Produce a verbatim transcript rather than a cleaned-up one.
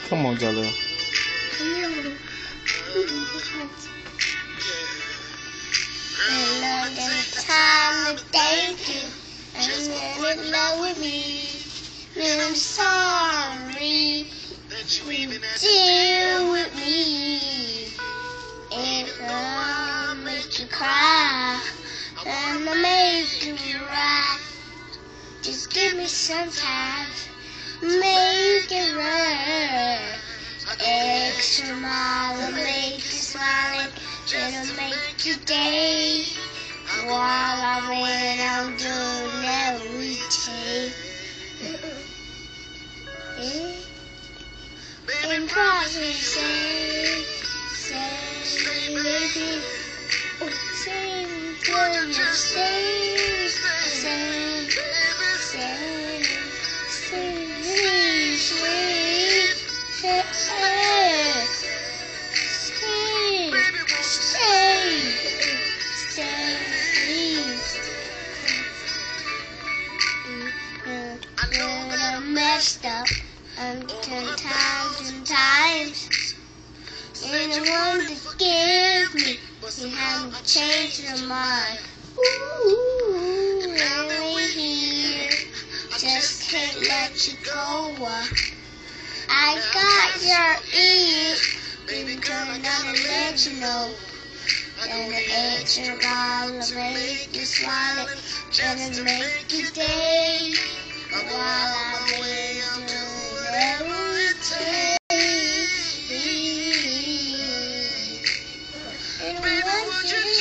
Come on, Jalil. Another time to thank you, and then in love with me. And I'm sorry that you even deal with me. If I make you cry, and I make you right, just give me some time, make it right. Extra mile will make you smile, it'll make your day. While I'm waiting, I'm doing everything. In process, say, say, baby, say, when you say, say, say, say, please, please, say, stay, stay, stay, please. When I'm messed up, I'm ten times and times. And the one to forgive me, you haven't changed your mind. Ooh, and we're here, just can't let you go. I got your ear, baby girl, I gotta let you know. And the extra gonna make you smile, and make you day. While I'm waiting, everything. And I want you to